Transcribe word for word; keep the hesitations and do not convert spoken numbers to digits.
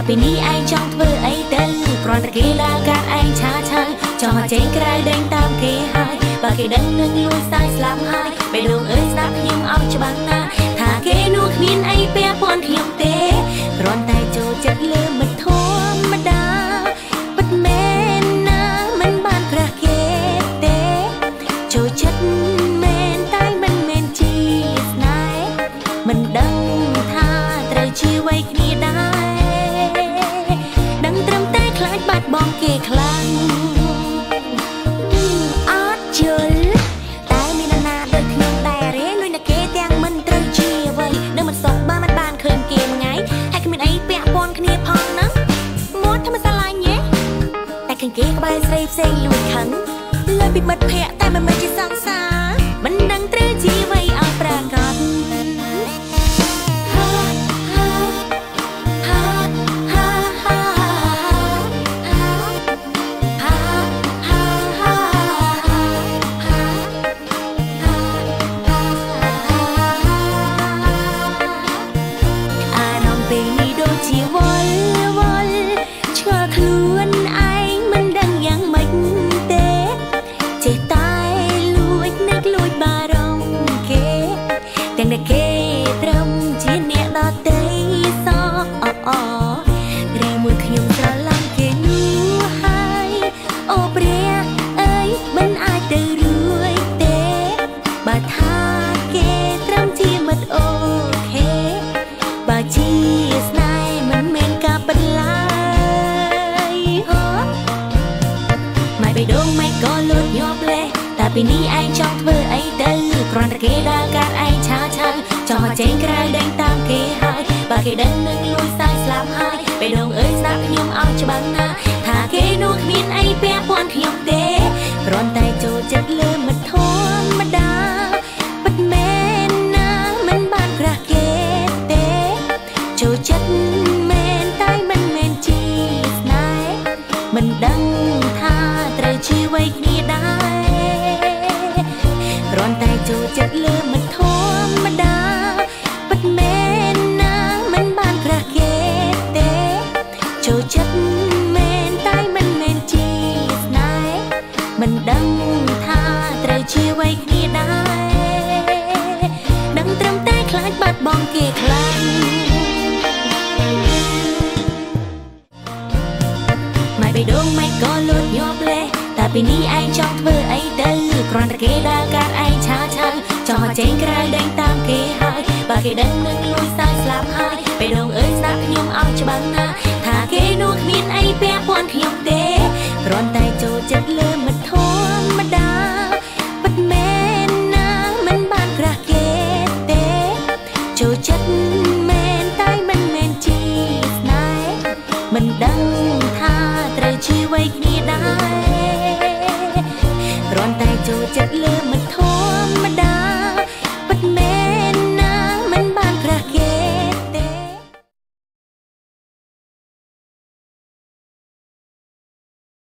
ពីនេះឯងចង់ធ្វើអីទៅគ្រាន់តែគេដើរកាត់ឯងឆាឆាចង់ចេញក្រៅដេញតាមគេហើយបើគេដឹងនឹងលួចសាយស្លាប់ហើយបេះដូងអើយស្ដាប់ខ្ញុំអោយច្បាស់ណាថាគេនោះគ្មានអីពាក់ព័ន្ធខ្ញុំទេគ្រាន់តែចូលចិត្តលើមិត្តធម្មតាពិតមែនណាមិនបានក្រាស់គេទេចូលចិត្តមែនតែមិនមែនជាស្នេហ៍មិនដឹងថាត្រូវជាអ្វីគ្នាដែរដឹងត្រឹមតែខ្លាចបាត់បង់គេខ្លាំងអត់ជល់តែមានណាដូចខ្ញុំដែររេលុយណាគេទាំងមិនត្រូវជាអ្វីនៅមិនសុខបានមិនបានឃើញគេមួយថ្ងៃហើយគ្មានអីពាក់ព័ន្ធគ្នាផងណាមាត់ធម្មសាឡាញ់ទេតែឃើញគេក្បែរស្រីផ្សេងលួចខឹងលើពីមិត្តភ័ក្តិតែមិនមែនជាសង្សារមិនដឹងត្រូវជាអ្វីឲ្យប្រកាសជាវល់វល់ឆ្ងល់ខ្លួនឯងមិនដឹងយ៉ាងម៉េចទេចេះតែលួចនឹកលួចបារម្ភគេទាំងតែគេត្រឹមជាអ្នកដទៃសោះអអរីមួយខ្ញុំស្រឡាញ់គេនោះហើយអូព្រះអើយមិនអាចទៅរួចទេបើថាគេត្រឹមជាមិត្តអូខេបើជាស្នេហ៍មិនមែនការបន្លាយហ៎ម៉ែបេះដូងម៉ែក៏លួចញាប់លេតែពីនេះឯងចង់ធ្វើអីទៅគ្រាន់តែគេដើរកាត់ឯងឆាឆាចង់ចេញក្រៅដេញតាមគេហើយបើគេដឹងនឹងលួចសាយស្លាប់ហើយបេះដូងអើយស្ដាប់ខ្ញុំអោយច្បាស់ណាថាគេនោះគ្មានអីពាក់ព័ន្ធខ្ញុំទេគ្រាន់តែចូលចិត្តលើមិត្តធម្មតាពិតមែនណាមិនបានក្រាស់គេទេចូលចិត្តមែនតែមិនមែនជាស្នេហ៍មិនដឹងថាត្រូវជាអ្វីគ្នាដែរគ្រាន់តែចូលចិត្តលើមិត្តធម្មតាពិតមែនណាមិនបានក្រាស់គេទេចូលចិត្តមែនតែមិនមែនជាស្នេហ៍មិនដឹងថាត្រូវជាអ្វីគ្នាដែរដឹងត្រឹមតែខ្លាចបាត់បង់គេខ្លាំងម៉ែបេះដូងម៉ែក៏លួចញាប់លេតែពីនេះឯងចង់ធ្វើអីទៅគ្រាន់តែគេដើរកាត់ឯងឆាឆាចង់ចេញក្រៅដេញតាមគេហើយបើគេដឹងនឹងលួចសាយស្លាប់ហើយបេះដូងអើយស្ដាប់ខ្ញុំអោយច្បាស់ណាថាគេនោះគ្មានអីពាក់ព័ន្ធខ្ញុំទេគ្រាន់តែចូលចិត្តលើមិត្តធម្មតាពិតមែនណាមិនបានក្រាស់គេទេចូលចិត្តមែនតែមិនមែនជាស្នេហ៍មិនដឹងថាត្រូវជាអ្វីគ្នាដែរគ្រាន់តែចូលចិត្តលើ